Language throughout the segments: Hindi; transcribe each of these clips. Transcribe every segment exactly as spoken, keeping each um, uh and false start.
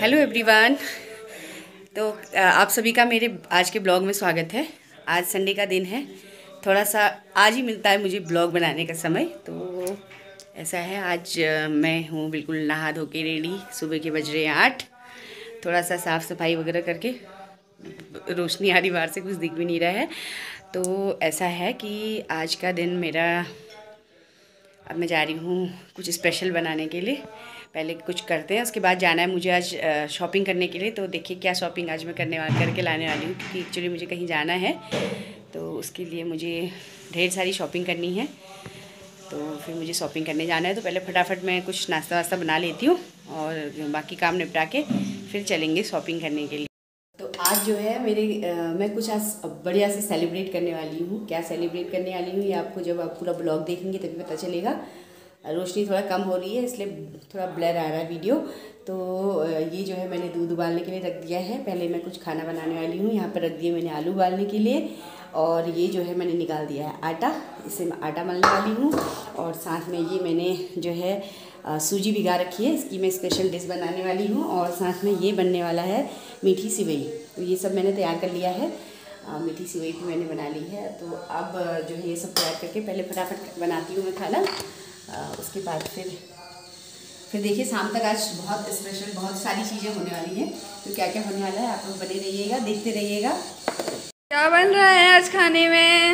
Hello everyone. तो आप सभी का मेरे आज के ब्लॉग में स्वागत है। आज संडे का दिन है, थोड़ा सा आज ही मिलता है मुझे ब्लॉग बनाने का समय। तो ऐसा है, आज मैं हूँ बिल्कुल नहा धो के रेडी। सुबह के बज रहे हैं आठ। थोड़ा सा साफ़ सफाई वगैरह करके, रोशनी आ रही बाहर से, कुछ दिख भी नहीं रहा है। तो ऐसा है कि आज का दिन मेरा, अब मैं जा रही हूँ कुछ स्पेशल बनाने के लिए। पहले कुछ करते हैं, उसके बाद जाना है मुझे आज शॉपिंग करने के लिए। तो देखिए क्या शॉपिंग आज मैं करने वाली करके लाने वाली हूँ, क्योंकि एक्चुअली मुझे कहीं जाना है। तो उसके लिए मुझे ढेर सारी शॉपिंग करनी है। तो फिर मुझे शॉपिंग करने जाना है, तो पहले फटाफट मैं कुछ नाश्ता वास्ता बना लेती हूँ और बाकी काम निपटा के फिर चलेंगे शॉपिंग करने के लिए। तो आज जो है मेरे आ, मैं कुछ आज बढ़िया से सेलिब्रेट करने वाली हूँ। क्या सेलिब्रेट करने वाली हूँ ये आपको जब आप पूरा ब्लॉग देखेंगे तभी पता चलेगा। रोशनी थोड़ा कम हो रही है इसलिए थोड़ा ब्लर आ रहा है वीडियो। तो ये जो है मैंने दूध उबालने के लिए रख दिया है। पहले मैं कुछ खाना बनाने वाली हूँ। यहाँ पर रख दिए मैंने आलू उबालने के लिए, और ये जो है मैंने निकाल दिया है आटा। इससे मैं आटा मलने वाली हूँ। और साथ में ये मैंने जो है सूजी भिगा रखी है, इसकी मैं स्पेशल डिश बनाने वाली हूँ। और साथ में ये बनने वाला है मीठी सिवई। तो ये सब मैंने तैयार कर लिया है। आ, मीठी सिवई भी मैंने बना ली है। तो अब जो है ये सब तैयार करके पहले फटाफट बनाती हूँ मैं खाना। आ, उसके बाद फिर फिर देखिए शाम तक आज बहुत स्पेशल बहुत सारी चीज़ें होने वाली हैं। तो क्या क्या होने वाला है आप लोग बने रहिएगा, देखते रहिएगा। क्या बन रहा है आज खाने में?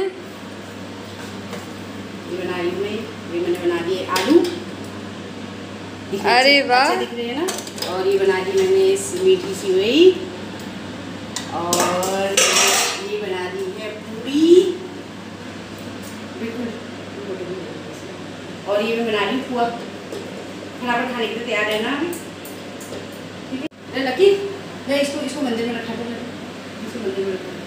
ये बना रही हूँ मैं, ये मैंने बना दिए आलू। अरे वाह, दिख रहे हैं ना। और ये बना दी मैंने इस मीठी सिवई, और ये बना दी है पूरी बिल्कुल। और ये मैं बना रही हूँ पुआ। फटाफट खाने के लिए तैयार है ना अभी, ठीक है। लकी ले इसको इसको मंदिर में रखा दो, इसको मंदिर में रखा।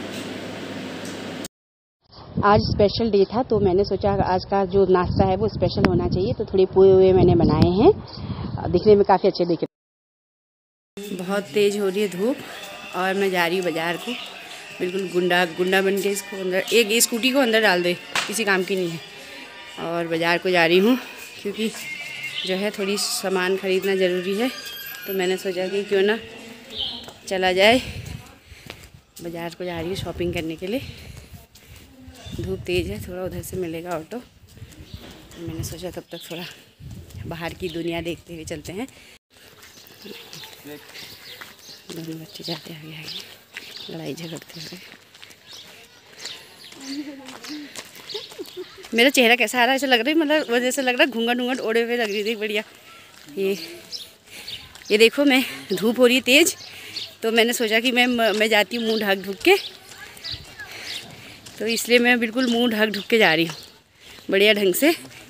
आज स्पेशल डे था तो मैंने सोचा आज का जो नाश्ता है वो स्पेशल होना चाहिए। तो थोड़े पोए हुए मैंने बनाए हैं, दिखने में काफ़ी अच्छे दिख रहे हैं। बहुत तेज़ हो रही है धूप और मैं जा रही हूँ बाज़ार को। बिल्कुल गुंडा गुंडा बन के इसको अंदर, एक स्कूटी को अंदर डाल दे, किसी काम की नहीं है। और बाज़ार को जा रही हूँ क्योंकि जो है थोड़ी सामान ख़रीदना ज़रूरी है। तो मैंने सोचा कि क्यों ना चला जाए, बाज़ार को जा रही हूँ शॉपिंग करने के लिए। धूप तेज़ है, थोड़ा उधर से मिलेगा ऑटो। तो मैंने सोचा तब तक थोड़ा बाहर की दुनिया देखते हुए चलते हैं। दोनों बच्चे जाते आगे आगे लड़ाई झगड़ते हुए। मेरा चेहरा कैसा आ रहा है, ऐसा लग रहा है मतलब वजह से लग रहा है घूंघट घूंघट ओढ़े हुए लग रही थी बढ़िया। ये ये देखो, मैं धूप हो रही है तेज़, तो मैंने सोचा कि मैं मैं जाती हूँ मुँह ढक ढुक के। तो इसलिए मैं बिल्कुल मुंह ढक ढुक के जा रही हूँ बढ़िया ढंग से।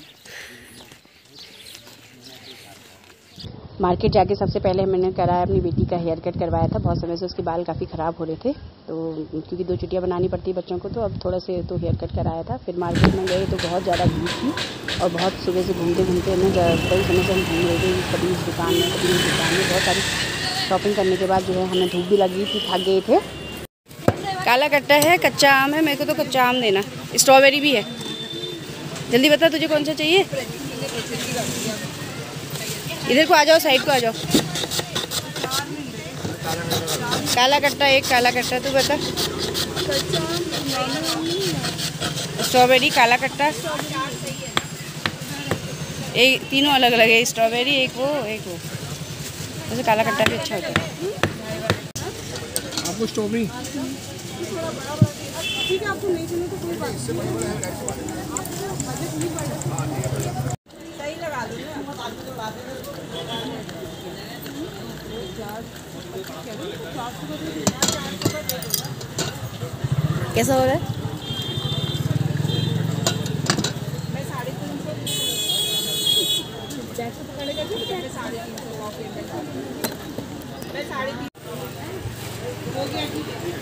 मार्केट जाके सबसे पहले मैंने कराया, अपनी बेटी का हेयर कट करवाया था। बहुत समय से उसके बाल काफ़ी ख़राब हो रहे थे, तो क्योंकि दो छुट्टियाँ बनानी पड़ती है बच्चों को, तो अब थोड़ा से तो हेयर कट कराया था। फिर मार्केट में गए तो बहुत ज़्यादा भीड़ थी और बहुत सुबह से घूमते घूमते हमें कई समय से हम घूम रहे थे, कभी इस दुकान में कभी इस दुकान में। बहुत सारी शॉपिंग करने के बाद जो है हमें धूप भी लग गई थी, थक गए थे। काला कट्टा है, कच्चा आम है, मेरे को तो कच्चा आम देना। स्ट्रॉबेरी भी है, जल्दी बता तुझे कौन सा चाहिए। इधर को आ जाओ, साइड को आ जाओ। काला कट्टा एक, काला कट्टा तू बता। स्ट्रॉबेरी, काला कट्टा, एक तीनों अलग अलग है। स्ट्रॉबेरी एक वो एक वो, वैसे काला कट्टा भी अच्छा होता है। आपको स्ट्रॉबेरी ठीक है, आपको नहीं चाहिए तो कोई बात नहीं, सही लगा दो ना। कैसा हो रहा है? मैं साढ़े तीन सौ जैसे पकड़ेगा कि साढ़े तीन सौ मैं साढ़े तीन हो गया, ठीक है।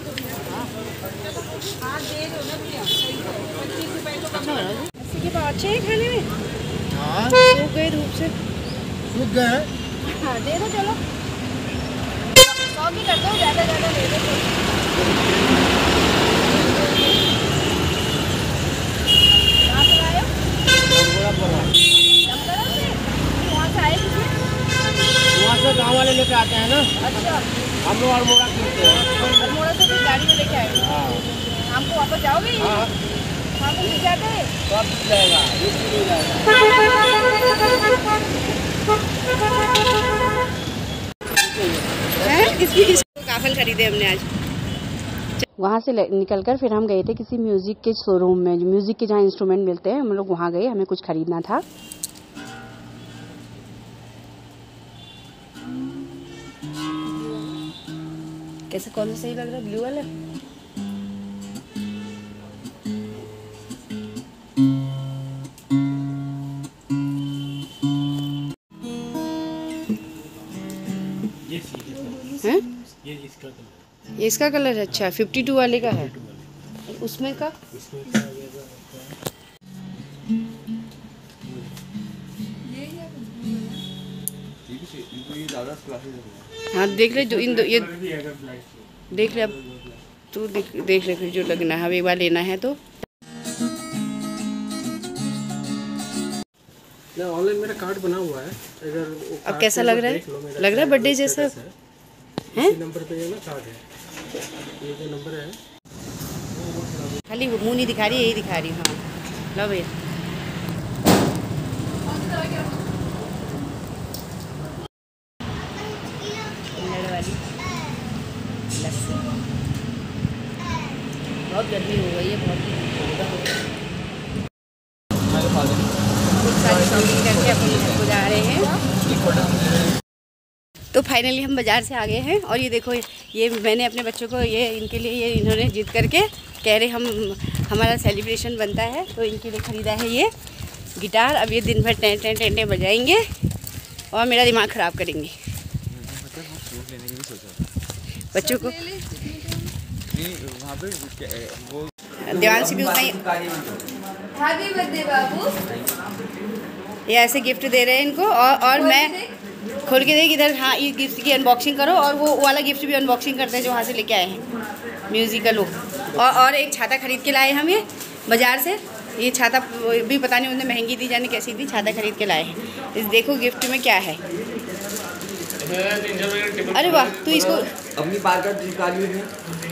हाँ दे दो ना भैया, पच्चीस रुपये तो कम है। अस्सी के बाद अच्छे हैं खाने में। हाँ सूख गए धूप से, सूख गए। हाँ दे दो, चलो सौ की कर दो, ज़्यादा ज़्यादा दे दो। कहाँ से आए हो? वहाँ से आए किसी? वहाँ से वाले लेके आते हैं ना। अच्छा, हम लोग अल्मोड़ा खरीदते हैं। अल्मोड़ा से फिर गाड़ी में लेके आए। हाँ हमको वापस जाओगे? हाँ, हमको मिल जाते हैं। तो अब मिल जाएगा, ये भी मिल जाएगा। हैं किसकी किसको काफल खरीदे हमने आज। वहाँ से निकलकर फिर हम गए थे किसी म्यूजिक के शोरूम में, म्यूजिक के जहाँ इंस्ट्रूमेंट मिलते हैं, हम लोग वहाँ गए, हमें कुछ खरीदना था। कैसे, कौन सा सही लग रहा है? ब्लू वाला? हैं? ये इसका कलर, ये इसका कलर है। अच्छा, फिफ्टी टू वाले का है। उसमें का हाँ देख ले, जो इन दो ये देख ले, अब तू देख देख ले फिर जो लगना है, अब एक बार लेना है तो। ऑनलाइन मेरा कार्ड बना हुआ है, अगर वो अब कार्ड कैसा पे लग वो रहा देख लो, है? मेरा लग रहा है कार्ड बर्थडे का जैसा स्टेटस है। हैं? इसी नंबर पे ये ना कार्ड है, ये जो नंबर है। खाली वो मुंह नहीं दिखा रही, यही दिखा रही। हाँ लो भैया। कुल्हड़ वाली लस्सी। बहुत गर्मी हो गई है, बहुत खूब सारी शॉपिंग करके अपने घर को जा रहे हैं। तो फाइनली हम बाज़ार से आ गए हैं और ये देखो, ये मैंने अपने बच्चों को, ये इनके लिए, ये इन्होंने जिद करके कह रहे हम हमारा सेलिब्रेशन बनता है, तो इनके लिए ख़रीदा है ये गिटार। अब ये दिन भर टें टें टें टें बजाएंगे और मेरा दिमाग ख़राब करेंगे। बच्चों को देवांशी भी उतना ही। हैप्पी बर्थडे बाबू। ये ऐसे गिफ्ट दे रहे हैं इनको, और और मैं खोल के देख इधर। हाँ, ये गिफ्ट की अनबॉक्सिंग करो, और वो वाला गिफ्ट भी अनबॉक्सिंग करते हैं जो वहाँ से लेके आए हैं, म्यूजिकल वो। और और एक छाता खरीद के लाए हम ये बाज़ार से। ये छाता भी पता नहीं उन्हें महंगी थी, जाने कैसी थी, छाता खरीद के लाए हैं। इस देखो गिफ्ट में क्या है। अरे वाह, तू इसको अपनी पार्कर निकाली है।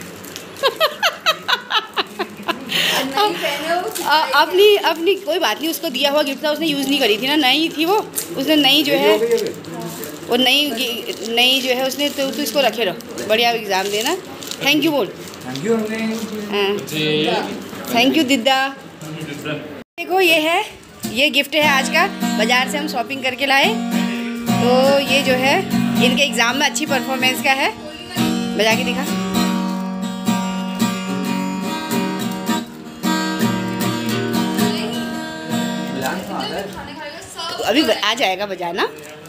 नहीं पहने हो? अ- अपनी अपनी कोई बात नहीं, उसको दिया हुआ गिफ्ट था, उसने यूज़ नहीं करी थी ना, नई थी वो, उसने नई जो है वो नई नई जो है उसने, तो तू इसको रखे रहो, बढ़िया एग्ज़ाम देना। थैंक यू बोल। थैंक यू थैंक यू दिद्दा। देखो ये है, ये गिफ्ट है आज का, बाज़ार से हम शॉपिंग करके लाए। तो ये जो है इनके एग्ज़ाम में अच्छी परफॉर्मेंस का है। बजा के दिखा। अभी आ जाएगा बजाना,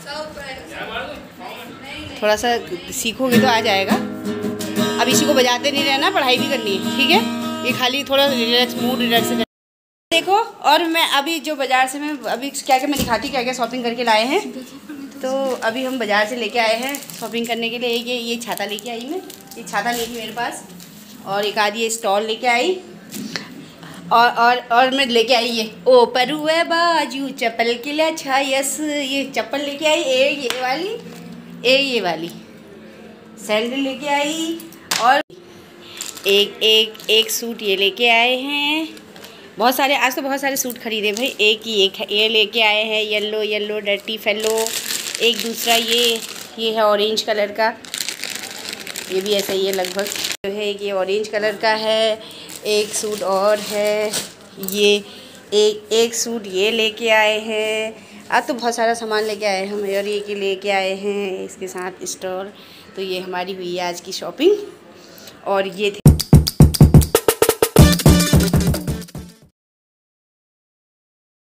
थोड़ा सा सीखोगे तो आ जाएगा। अब इसी को बजाते नहीं रहना, पढ़ाई भी करनी है, ठीक है? ये खाली थोड़ा रिलैक्स, मूड रिलैक्स कर। देखो, और मैं अभी जो बाज़ार से मैं अभी क्या क्या मैं दिखाती, क्या क्या शॉपिंग करके लाए हैं। तो अभी हम बाज़ार से लेके आए हैं शॉपिंग करने के लिए। ये ये छाता लेके आई मैं, ये छाता नहीं थी मेरे पास, और एक आधी ये स्टॉल लेके आई, और और और मैं लेके आई ये ओ परुए बाजू चप्पल के लिए। अच्छा यस, ये चप्पल लेके आई, ए ये वाली, ए ये वाली सैंडल लेके आई, और एक एक एक सूट ये लेके आए हैं। बहुत सारे, आज तो बहुत सारे सूट खरीदे भाई। एक ही एक ये लेके आए हैं, येलो येलो डर्टी फेलो। एक दूसरा ये ये है ऑरेंज कलर का, ये भी ऐसा ही है लगभग जो है, ये ऑरेंज कलर का है। एक सूट और है, ये एक एक सूट ये लेके आए हैं। आज तो बहुत सारा सामान लेके आए हम, और ये के लेके आए हैं इसके साथ स्टॉल। तो ये हमारी हुई है आज की शॉपिंग, और ये थे